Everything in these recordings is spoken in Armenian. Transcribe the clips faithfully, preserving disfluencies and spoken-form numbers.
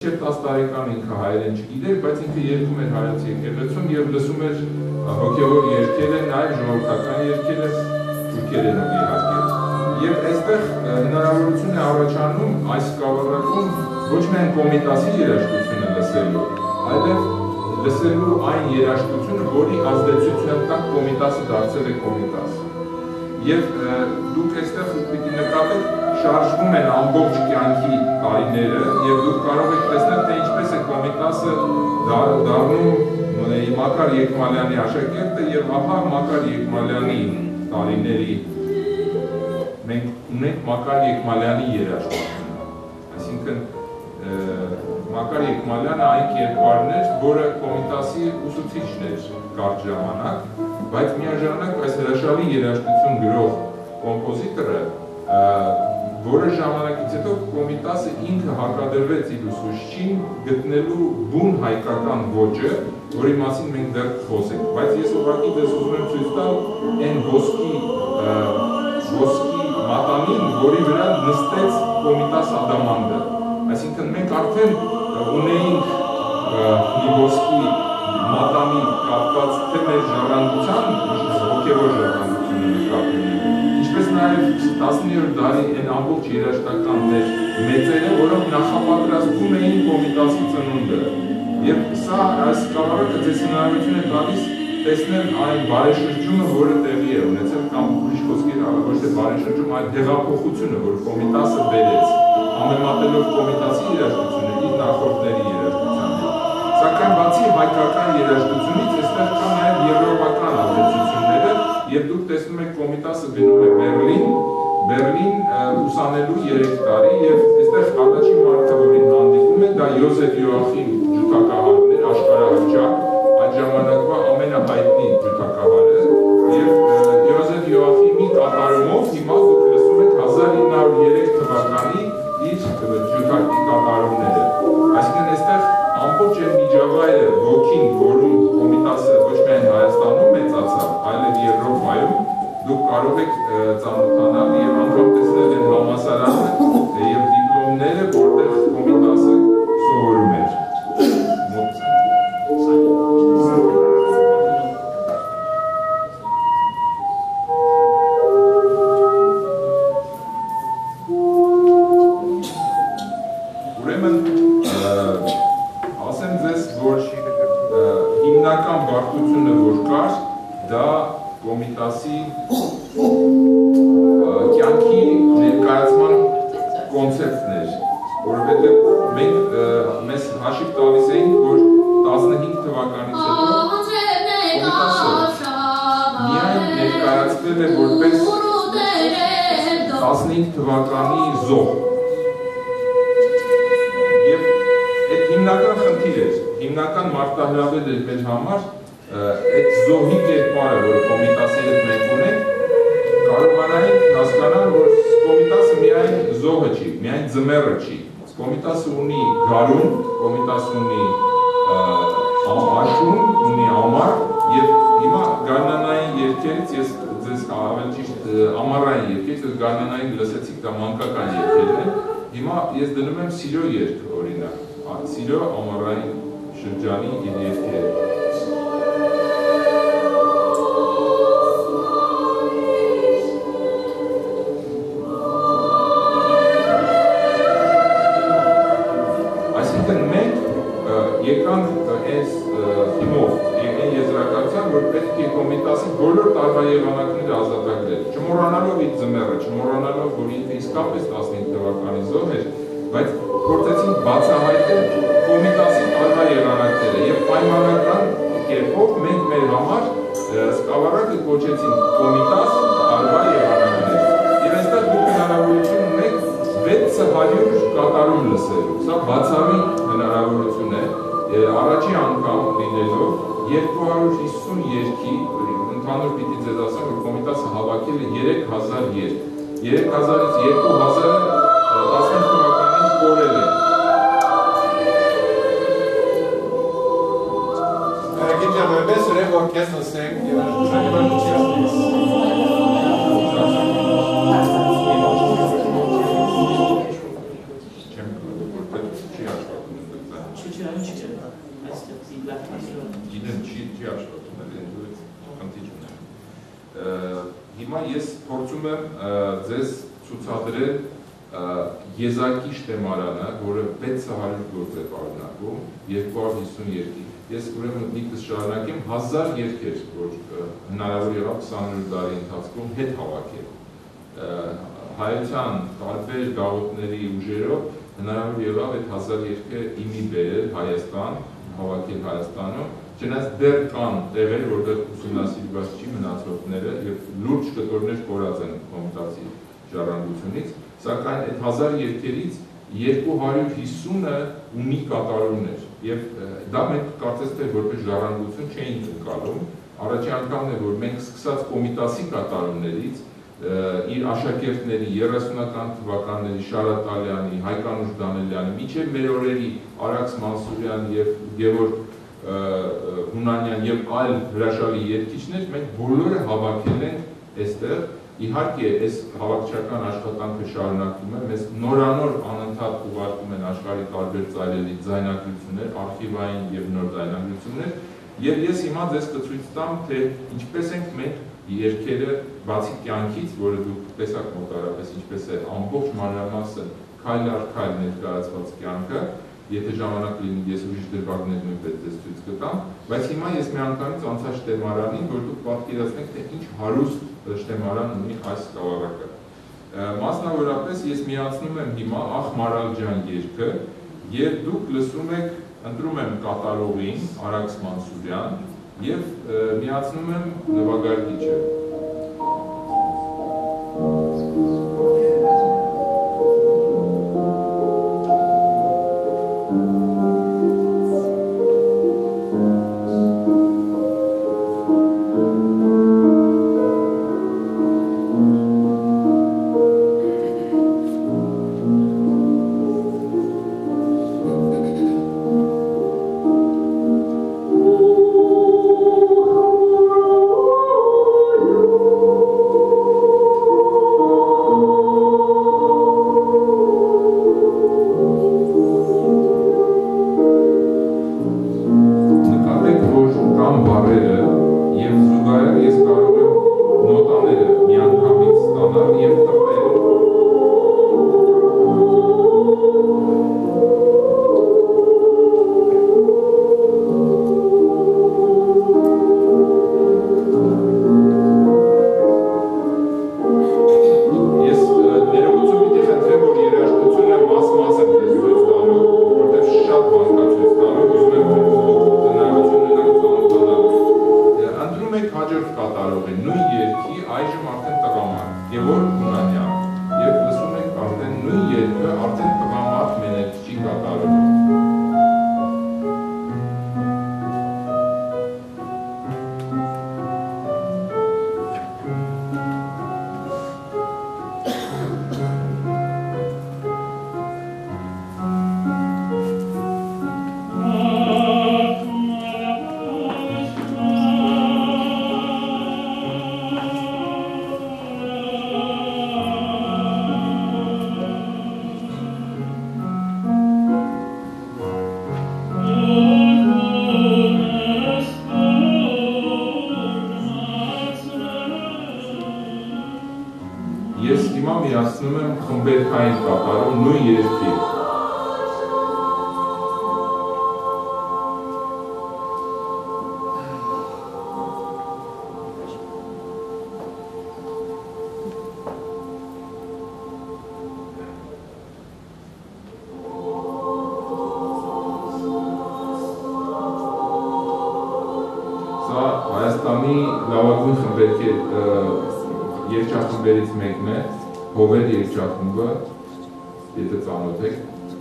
տասը տարեկան ինքը հայերեն չգիտեր, բայց ինքը երգում էր հայոց եկեղեցում եւ լսում էր հոգեվոր երգերը, նաեւ ժողովրդական երգերը, թուրքերենով իհարկե։ Եվ այստեղ հնարավորություն է առաջանում այս սկավառակում ոչ միայն Կոմիտասի երաժշտությունը լսելու, այլև լսելու այն երաժշտությունը, որի ազդեցության տակ Կոմիտասը դարձել է Կոմիտաս։ Եվ դուք այստեղ պիտի նկատեք, շարժվում են ամբողջ կյանքի տարիները եւ դուք կարող եք տեսնել, թե ինչպես է Կոմիտասը դառնում Մակար Եկմալյանի աշակերտը եւ ահա Մակար Եկմալյանի տարիների մենք ունենք Մակար Եկմալյանի երաժշտությունը։ Այսինքն Մակար Եկմալյանը այն կերպարն էր, որը Կոմիտասի ուսուցիչն էր կարճ ժամանակ, բայց միաժամանակ այս հրաշալի երաժշտություն գրող կոմպոզիտորը որը ժամանակից հետո Կոմիտասը ինքը հակադրվեց իր ուսուցչին գտնելու բուն հայկական ոճը, որի մասին մենք դեռ խոսենք, բայց ես ուղղակի դες ուզում եմ ցույց տալ այն ոսկի ոսկի մատանին, որի վրա նստեց Կոմիտաս Ադամանդը։ Այսինքն մենք արդեն ունեինք մի ոսկի մատանի կապված թե մեր ժառանգության, հոգևոր ժառանգությունը նկատի ինչպես նաև տասնյոթերորդ դարի այն ամբողջ երաժշտական մեր մեծերը, որոնք նախապատրաստվում էին Կոմիտասի ծնունդը։ Եվ սա այս սկավառակը ձեզ հնարավորություն է տալիս տեսնել այն բարեշրջումը, որը տեղի է ունեցել, կամ ուրիշ խոսքերով ոչ թե բարեշրջում, այլ հեղափոխությունը, որ Կոմիտասը բերեց, համեմատելով Կոմիտասի երաժշտությունը իր նախորդների երաժշտության հետ։ Սակայն բացի հայկական երաժշտությունից, այստեղ կան նաև եվրոպական ազդեցությունները, եւ դուք տեսնում եք Կոմիտասը գնում է Բերլին, Բերլին ուսանելու երեք տարի եւ այստեղ առաջին մարդը, որին հանդիպում է, դա Յոզեֆ Յոախիմ ջութակահարն էր, աշխարհահռչակ, այդ ժամանակվա ամենահայտնի ջութակահարը եւ Յոզեֆ Յոախիմի կատարումով հիմա դուք լսում եք հազար ինը հարյուր երեք թվականի իր ջութակի կատարումները։ Այսինքն այստեղ ամբողջ այն միջավայրը ոգին, որում Կոմիտասը ոչ միայն Հայաստանում մեծացավ, այլև Եվրոպայում, դուք կարող եք ծանոթանալ եւ անգամ տեսնել այն համալսարանը եւ դիպլոմները, որտեղ Կոմիտասը սովորում էր։ Ուրեմն ասեմ ձեզ, որ հիմնական բարդությունը, որ կար, դա Կոմիտասի կյանքի ներկայացման կոնցեպտն էր, որովհետև մենք մեզ հաշիվ տալիս էինք, որ տասնհինգ թվականից հետո Կոմիտասը միայն ներկայացվել է որպես տասնհինգ թվականի զոհ։ Եվ այդ հիմնական խնդիր էր, հիմնական մարտահրավեր էր մեր համար այդ զոհի կերպարը, որ Կոմիտասի հետ մենք ունենք, կարողանայինք հասկանալ, որ Կոմիտասը միայն զոհը չի, միայն ձմեռը չի։ Կոմիտասը ունի գարուն, Կոմիտասը ունի աշուն, ունի ամառ, եւ հիմա գարնանային երգերից ես ձեզ ավելի ճիշտ ամառային երգերից ես գարնանային լսեցիք, դա մանկական երգերն է։ Հիմա ես դնում եմ սիրո երգ, օրինակ, սիրո ամառային շրջանի երգերը։ Եկանք այս հիմով, այն եզրակացան, որ պետք է Կոմիտասի բոլոր տարվա եղանակները ազատագրել, չմոռանալով իր ձմեռը, չմոռանալով, որ ինքը իսկապես տասնհինգ թվականի զոհ էր, բայց փորձեցին բացահայտել Կոմիտասի տարվա եղանակները եւ պայմանական կերպով մենք մեր համար սկավառակը կոչեցին Կոմիտաս տարվա եղանակներ։ Եվ այստեղ դուք հնարավորություն ունեք վեց հարյուր կատարում լսելու, սա բացառիկ հնարավորություն է, առաջի անգամ լինելով երկու հարյուր հիսուն երգի, ընդհանուր պիտի ձեզ ասեմ, որ Կոմիտասը հավաքել է երեք հազար երգ, երեք հազարից երկու հազարը տասնհինգ թվականին կորել է։ Գիտեմ, այնպես ուրեք որ կես լսենք և Չեմ կլուր, որտեղ չի աշխատում Շրջանում չի եղել այստեղ զիգլատվացիոն։ Գիտեմ, չի չի աշխատում էլ ընդուց խնդիր ունեմ։ Հիմա ես փորձում եմ ձեզ ցուցադրել եզակի շտեմարանը, որը վեց հարյուր գործ է պարունակում, երկու հարյուր հիսունյոթ։ Ես ուրեմն ինքս շարունակեմ հազար երգեր, որ հնարավոր եղավ քսաներորդ դարի ընթացքում հետ հավաքել։ Հայության տարբեր գաղութների ուժերով հնարավոր եղավ այդ հազար երգը իմի բերել Հայաստան, հավաքել Հայաստանում, չնայած դեռ կան տեղեր, որտեղ ուսումնասիրված չի մնացորդները եւ լուրջ կտորներ կորած են կոմիտասի ժառանգությունից, սակայն այդ հազար երգերից երկու հարյուր հիսունը ունի կատարումներ եւ դա մենք կարծես թե որպես ժառանգություն չէինք ընկալում։ Առաջի անգամն է, որ մենք սկսած կոմիտասի կատարումներից իր աշակերտների երեսունական թվականների Շարատալյանի, Հայկանուշ Դանելյանի, մինչև մեր օրերի Արաքս Մանսուրյան եւ Գևորգ Հունանյան եւ այլ հրաշալի երգիչներ մենք բոլորը հավաքել ենք այստեղ։ Իհարկե, այս հավաքչական աշխատանքը շարունակվում է, մեզ նորանոր անընդհատ ուղարկում են աշխարհի տարբեր ծայրերի ձայնագրություններ, արխիվային եւ նոր ձայնագրություններ, եւ ես հիմա ձեզ կցույց տամ, թե ինչպես ենք մենք երգերը բացի կյանքից, որը դուք տեսաք մոտարապես ինչպես է ամբողջ մանրամասն քայլ առ քայլ ներկայացված կյանքը, եթե ժամանակ լինի, ես ուրիշ դրվագներ նույնպես ձեզ ցույց կտամ, բայց հիմա ես միանգամից անցա շտեմարանին, որ դուք պատկերացնեք, թե ինչ հարուստ շտեմարան ունի այս սկավառակը։ Մասնավորապես ես միացնում եմ հիմա Ախ Մարալջան երգը եւ դուք լսում եք, ընտրում եմ կատարողին Արաքս Մանսուրյան եւ միացնում եմ նվագարկիչը։ Հայաստանի լավագույն խմբերի երգչախմբերից մեկն է, Հովեր երգչախումբը, եթե ծանոթ եք։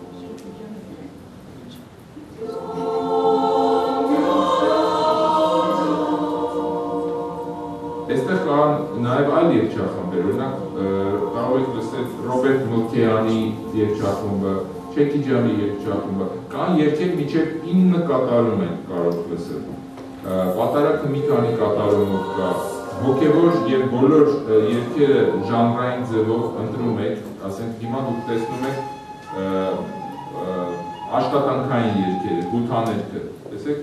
Այստեղ կան նաև այլ երգչախմբեր, օրինակ կարող եք լսել Ռոբերտ Մլքեյանի երգչախումբը, Չեկիջյանի երգչախումբը, կան երգեր մինչև ինը կատարում են կարող լսել։ Պատարակը մի քանի կատարումով կա, հոգևոր եւ բոլոր երգերը ժանրային ձևով ընտրում եք, ասենք հիմա դուք տեսնում եք աշխատանքային երկերը, գութաներկը, տեսեք,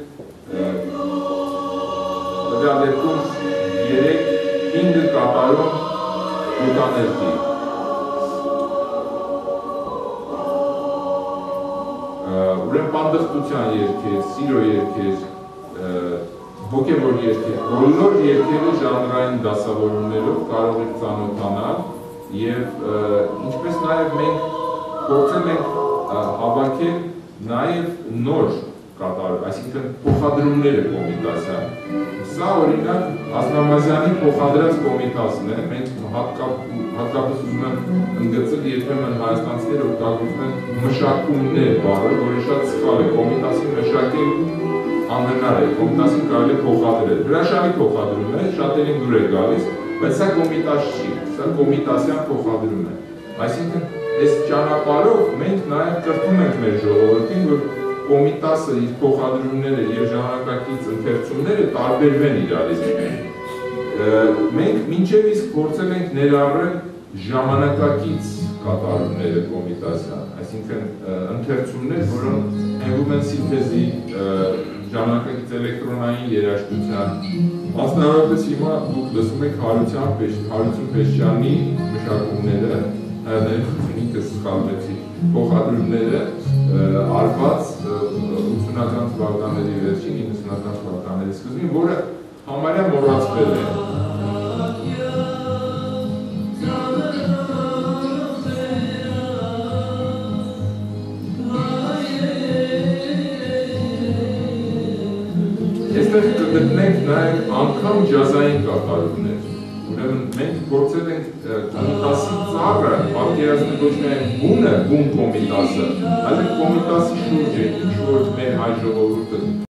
տվյալ դեպքում երեք հինգ կատարում գութաներկի։ Ուրեմն պանդխտության երկեր, սիրո երկեր, հոգևոր երկեր, բոլոր երկերը ժանրային դասավորումներով կարող եք ծանոթանալ եւ ինչպես նաեւ մենք փորձել ենք հավաքել նաեւ նոր կատարում, այսինքն փոխադրումները Կոմիտասյան։ Սա օրինակ Ազնավազյանի փոխադրած Կոմիտասն է, մենք հատկապես ուզում եմ ընդգծել երբեմն հայաստանցիները օգտագործում են մշակումներ բառը, որը շատ սխալ է, Կոմիտասին մշակել անհնար է, Կոմիտասին կարելի է փոխադրել։ Հրաշալի փոխադրում է, շատերին դուր է գալիս, բայց սա Կոմիտաս չի, սա Կոմիտասյան փոխադրում է։ Այսինքն, այս ճանապարհով մենք նաև կրթում ենք մեր ժողովրդին, որ Կոմիտասը իր փոխադրումները եւ ժամանակակից ընթերցումները տարբերվեն իրարից։ Մենք մինչև իսկ փորձել ենք ներառել ժամանակակից կատարումները Կոմիտասյան, այսինքն ընթերցումներ, որոնք հենվում են սինթեզի ժամանակակից էլեկտրոնային երաժշտության։ Մասնավորապես հիմա դուք լսում եք Հարություն Պեշչյանի մշակումները, ինքս սխալվեցի, փոխադրումները արված ութսունական թվականների վերջին, իննսունական թվականների սկզբին, որը համարյա մոռացվել է։ Այստեղ կգտնենք նաև անգամ ջազային կատարումներ։ Ուրեմն մենք փորձել ենք Կոմիտասի ծառը պատկերացնել ոչ միայն բունը, բուն Կոմիտասը, այլ Կոմիտասի շուրջը, ինչ որ մեր հայ ժողովուրդը